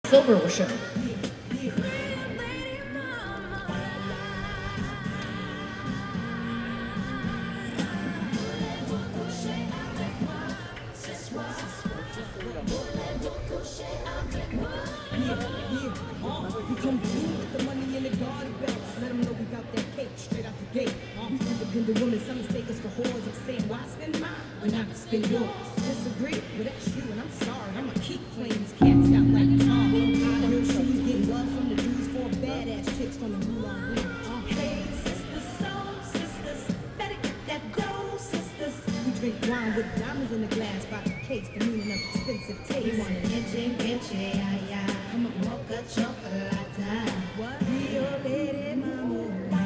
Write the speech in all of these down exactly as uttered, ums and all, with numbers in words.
Silver Show. We come through with the money in the garden bags. Let them know we got that cake straight out the gate. We independent women, some mistake us for whores. I'm saying, why spend mine when I can spend yours? Disagree? Well, that's you, and I'm sorry. I'ma keep playing these cats out like a tar. High heel shoes, getting love from the dudes, four badass chicks from the Moulin Rouge. Hey, sisters, soul sisters, better get that dough, sisters. We drink wine with diamonds in the glass by the case, the meaning of expensive taste. You want an inche, inche, ay, ay. Come on, mocha chocolate. What? Rio Lady Mama.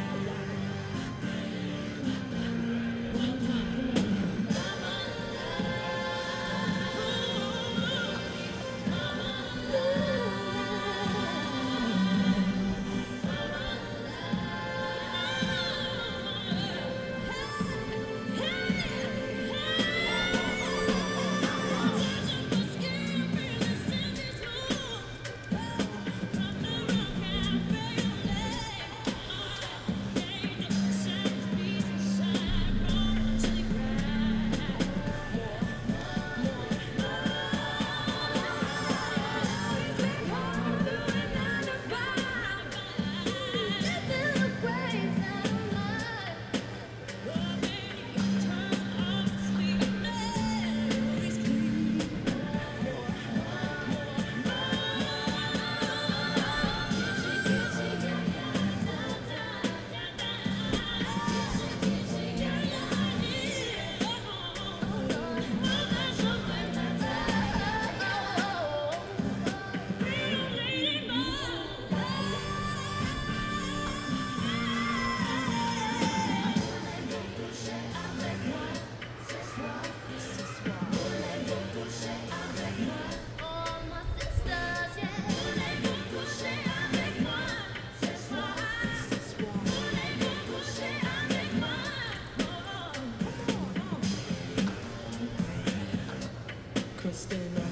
Christina,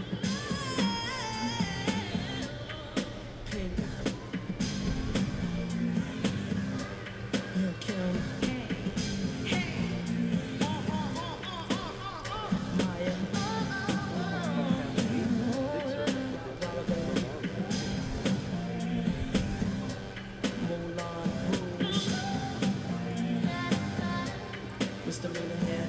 Pink, Lil' Kim, Maya, Moulin Rouge, Misdemeanor here.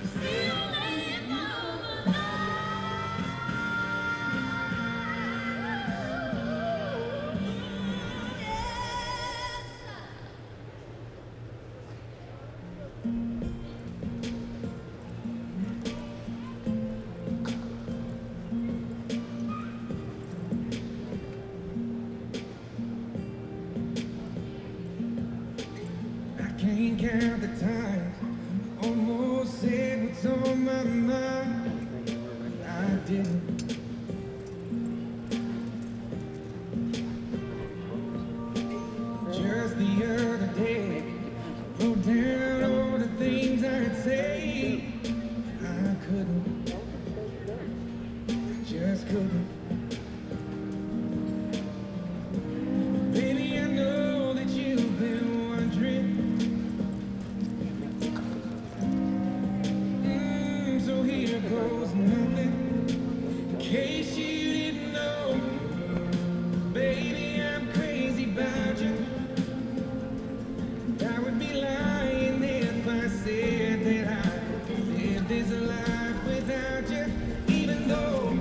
Can't count the times almost said what's on my mind, but I didn't. Just the other day, I wrote down all the things I'd say. I couldn't, just couldn't. Baby, I know that you've been wondering. So here goes nothing, in case you didn't know. Baby, I'm crazy about you. I would be lying if I said that I could live this life without you. Even though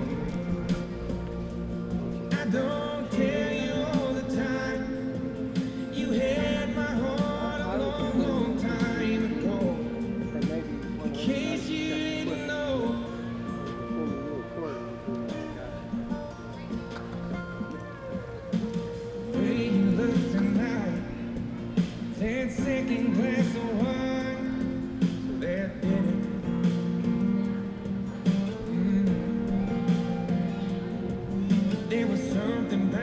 I don't tell you all the time, you had my heart a long, long time ago. In case you didn't know. The way you look tonight, that second glass of wine, that did it. Mm. There was something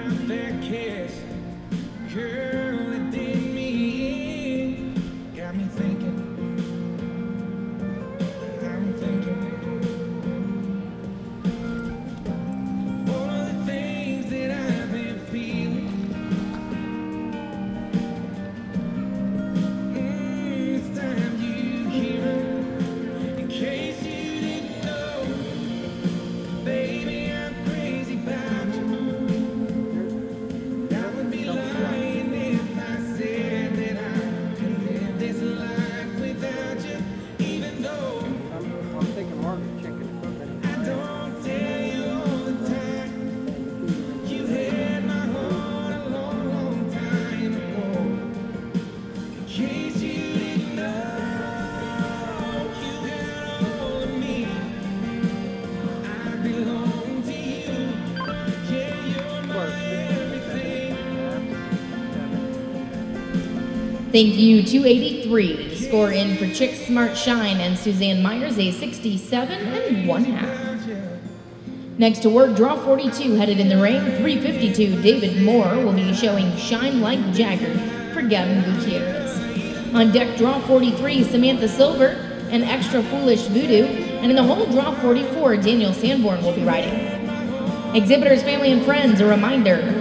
Thank you. two eighty-three. Score in for Chick Smart Shine and Suzanne Myers, a sixty-seven and one half. Next to work, draw forty-two, headed in the ring, three fifty-two. David Moore will be showing Shine Like Jagger for Gavin Gutierrez. On deck, draw forty-three, Samantha Silver and Extra Foolish Voodoo. And in the hole, draw forty-four, Daniel Sanborn will be riding. Exhibitors, family, and friends, a reminder,